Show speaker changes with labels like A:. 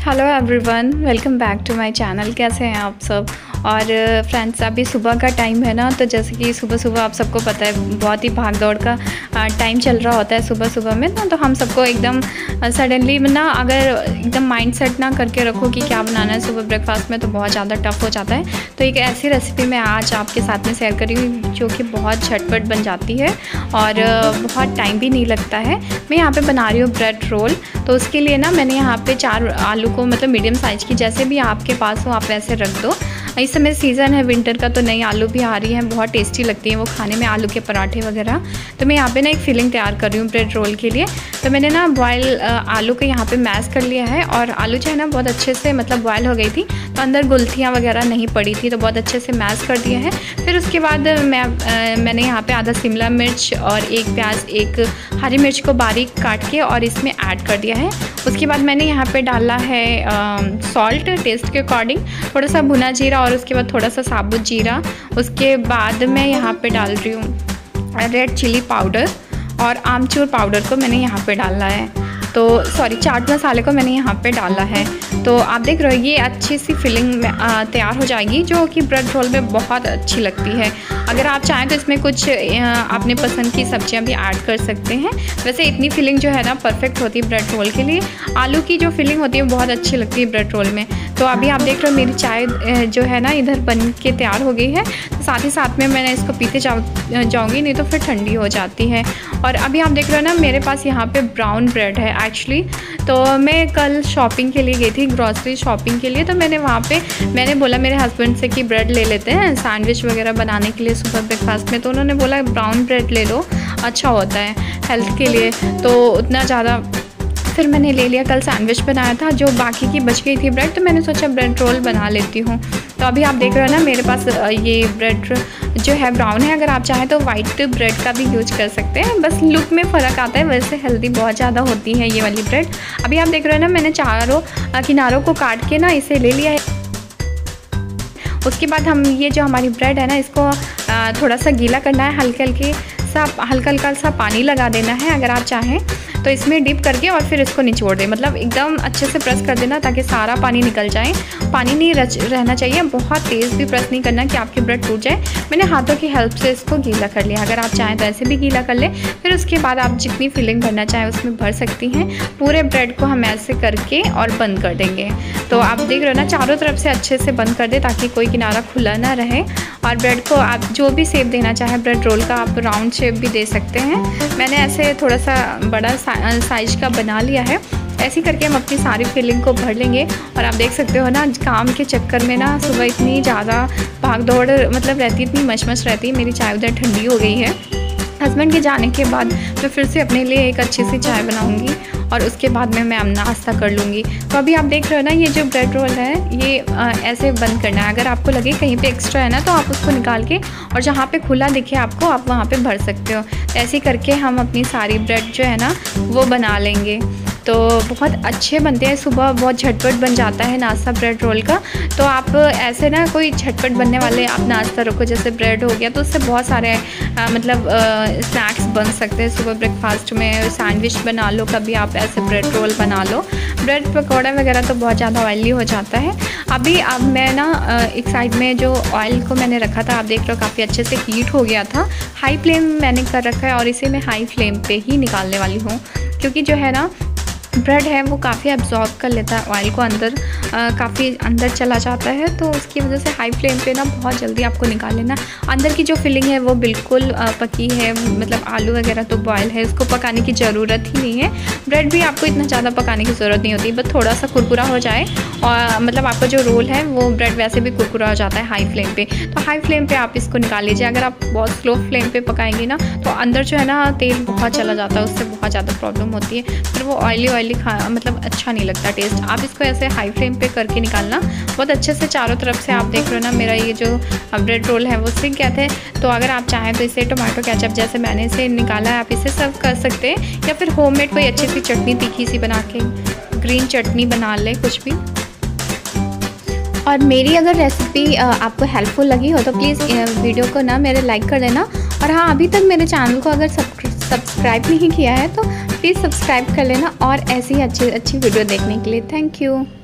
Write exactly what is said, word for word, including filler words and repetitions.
A: Hello everyone, welcome back to my channel. कैसे हैं आप सब। और फ्रेंड्स, अभी सुबह का टाइम है ना, तो जैसे कि सुबह सुबह आप सबको पता है बहुत ही भाग दौड़ का टाइम चल रहा होता है सुबह सुबह में ना। तो हम सबको एकदम सडनली ना अगर एकदम माइंड सेट ना करके रखो कि क्या बनाना है सुबह ब्रेकफास्ट में, तो बहुत ज़्यादा टफ हो जाता है। तो एक ऐसी रेसिपी मैं आज आपके साथ में शेयर करी हूँ जो कि बहुत झटपट बन जाती है और बहुत टाइम भी नहीं लगता है। मैं यहाँ पे बना रही हूँ ब्रेड रोल। तो उसके लिए ना मैंने यहाँ पे चार आलू को, मतलब मीडियम साइज़ की, जैसे भी आपके पास हो आप वैसे रख दो। इस समय सीज़न है विंटर का, तो नई आलू भी आ रही है, बहुत टेस्टी लगती है वो खाने में, आलू के पराठे वगैरह। तो मैं यहाँ पे ना एक फिलिंग तैयार कर रही हूँ ब्रेड रोल के लिए। तो मैंने ना बॉयल आलू को यहाँ पे मैश कर लिया है और आलू जो है ना बहुत अच्छे से मतलब बॉयल हो गई थी, तो अंदर गुलथियाँ वगैरह नहीं पड़ी थी, तो बहुत अच्छे से मैश कर दिया है। फिर उसके बाद मैं आ, मैंने यहाँ पे आधा शिमला मिर्च और एक प्याज, एक हरी मिर्च को बारीक काट के और इसमें ऐड कर दिया है। उसके बाद मैंने यहाँ पे डाला है सॉल्ट टेस्ट के अकॉर्डिंग, थोड़ा सा भुना जीरा और उसके बाद थोड़ा सा साबुत जीरा। उसके बाद मैं यहाँ पे डाल रही हूँ रेड चिली पाउडर और आमचूर पाउडर को मैंने यहाँ पे डाला है। तो सॉरी, चाट मसाले को मैंने यहाँ पे डाला है। तो आप देख रहे हो ये अच्छी सी फिलिंग में तैयार हो जाएगी, जो कि ब्रेड रोल में बहुत अच्छी लगती है। अगर आप चाहें तो इसमें कुछ अपने पसंद की सब्जियां भी ऐड कर सकते हैं। वैसे इतनी फिलिंग जो है ना परफेक्ट होती है ब्रेड रोल के लिए। आलू की जो फिलिंग होती है बहुत अच्छी लगती है ब्रेड रोल में। तो अभी आप देख रहे हो मेरी चाय जो है ना इधर बन के तैयार हो गई है। तो साथ ही साथ में मैंने इसको पीते जाऊँगी, नहीं तो फिर ठंडी हो जाती है। और अभी आप देख रहे हो ना मेरे पास यहाँ पे ब्राउन ब्रेड है एक्चुअली। तो मैं कल शॉपिंग के लिए गई थी, ग्रॉसरी शॉपिंग के लिए। तो मैंने वहाँ पे मैंने बोला मेरे हस्बैंड से कि ब्रेड ले लेते हैं सैंडविच वगैरह बनाने के लिए सुबह ब्रेकफास्ट में। तो उन्होंने बोला ब्राउन ब्रेड ले लो, अच्छा होता है हेल्थ के लिए। तो उतना ज़्यादा फिर मैंने ले लिया। कल सैंडविच बनाया था, जो बाकी की बच गई थी ब्रेड, तो मैंने सोचा ब्रेड रोल बना लेती हूँ। तो अभी आप देख रहे हो ना मेरे पास ये ब्रेड जो है ब्राउन है। अगर आप चाहें तो वाइट ब्रेड का भी यूज कर सकते हैं, बस लुक में फ़र्क आता है, वैसे हेल्दी बहुत ज़्यादा होती है ये वाली ब्रेड। अभी आप देख रहे हो ना मैंने चारों किनारों को काट के ना इसे ले लिया है। उसके बाद हम ये जो हमारी ब्रेड है ना इसको थोड़ा सा गीला करना है, हल्के हल्के सा हल्का हल्का सा पानी लगा देना है अगर आप चाहें तो इसमें डिप करके, और फिर इसको निचोड़ दें। मतलब एकदम अच्छे से प्रेस कर देना ताकि सारा पानी निकल जाए। पानी नहीं रच रहना चाहिए, बहुत तेज़ भी प्रेस नहीं करना कि आपकी ब्रेड टूट जाए। मैंने हाथों की हेल्प से इसको गीला कर लिया। अगर आप चाहें तो ऐसे भी गीला कर लें। फिर उसके बाद आप जितनी फिलिंग भरना चाहें उसमें भर सकती हैं। पूरे ब्रेड को हम ऐसे करके और बंद कर देंगे। तो आप देख रहे हो ना चारों तरफ से अच्छे से बंद कर दे ताकि कोई किनारा खुला ना रहे। और ब्रेड को आप जो भी शेप देना चाहें ब्रेड रोल का, आप राउंड शेप भी दे सकते हैं। मैंने ऐसे थोड़ा सा बड़ा साइज का बना लिया है। ऐसे करके हम अपनी सारी फिलिंग को भर लेंगे। और आप देख सकते हो ना काम के चक्कर में ना सुबह इतनी ज़्यादा भाग दौड़ मतलब रहती, इतनी मचमच रहती है। मेरी चाय उधर ठंडी हो गई है। हस्बैंड के जाने के बाद मैं फिर से अपने लिए एक अच्छी सी चाय बनाऊंगी और उसके बाद में मैं नाश्ता कर लूँगी। तो अभी आप देख रहे हो ना ये जो ब्रेड रोल है ये आ, ऐसे बंद करना है। अगर आपको लगे कहीं पे एक्स्ट्रा है ना तो आप उसको निकाल के और जहाँ पे खुला दिखे आपको आप वहाँ पे भर सकते हो। ऐसे करके हम अपनी सारी ब्रेड जो है ना वो बना लेंगे। तो बहुत अच्छे बनते हैं, सुबह बहुत झटपट बन जाता है नाश्ता ब्रेड रोल का। तो आप ऐसे ना कोई झटपट बनने वाले आप नाश्ता रखो, जैसे ब्रेड हो गया, तो उससे बहुत सारे आ, मतलब स्नैक्स बन सकते हैं सुबह ब्रेकफास्ट में। सैंडविच बना लो, कभी आप ऐसे ब्रेड रोल बना लो। ब्रेड पकौड़ा वगैरह तो बहुत ज़्यादा ऑयली हो जाता है। अभी अब मैं ना एक साइड में जो ऑयल को मैंने रखा था, आप देख रहे हो काफ़ी अच्छे से हीट हो गया था। हाई फ्लेम मैंने कर रखा है और इसे मैं हाई फ्लेम पे ही निकालने वाली हूँ, क्योंकि जो है ना ब्रेड है वो काफ़ी एब्जॉर्ब कर लेता है ऑयल को, अंदर काफ़ी अंदर चला जाता है। तो उसकी वजह से हाई फ्लेम पे ना बहुत जल्दी आपको निकाल लेना। अंदर की जो फिलिंग है वो बिल्कुल पकी है, मतलब आलू वगैरह तो बॉयल है, इसको पकाने की ज़रूरत ही नहीं है। ब्रेड भी आपको इतना ज़्यादा पकाने की ज़रूरत नहीं होती, बस थोड़ा सा कुरकुरा हो जाए और मतलब आपका जो रोल है वो ब्रेड वैसे भी कुरकुरा हो जाता है हाई फ्लेम पे। तो हाई फ्लेम पे आप इसको निकाल लीजिए। अगर आप बहुत स्लो फ्लेम पे पकाएंगे ना तो अंदर जो है ना तेल बहुत चला जाता है, उससे बहुत ज़्यादा प्रॉब्लम होती है, फिर वो ऑयली ऑयली खा मतलब अच्छा नहीं लगता टेस्ट। आप इसको ऐसे हाई फ्लेम पे करके निकालना बहुत अच्छे से चारों तरफ से। आप देख रहे हो ना मेरा ये जो ब्रेड रोल है वो सिक गया थे। तो अगर आप चाहें तो इसे टोमेटो केचप जैसे मैंने इसे निकाला है आप इसे सर्व कर सकते हैं, या फिर होममेड कोई अच्छी सी चटनी तीखी सी बना के ग्रीन चटनी बना ले कुछ भी। और मेरी अगर रेसिपी आपको हेल्पफुल लगी हो तो प्लीज़ वीडियो को ना मेरे लाइक कर देना। और हाँ, अभी तक मेरे चैनल को अगर सब्सक्राइब नहीं किया है तो प्लीज़ सब्सक्राइब कर लेना और ऐसी ही अच्छी अच्छी वीडियो देखने के लिए। Thank you.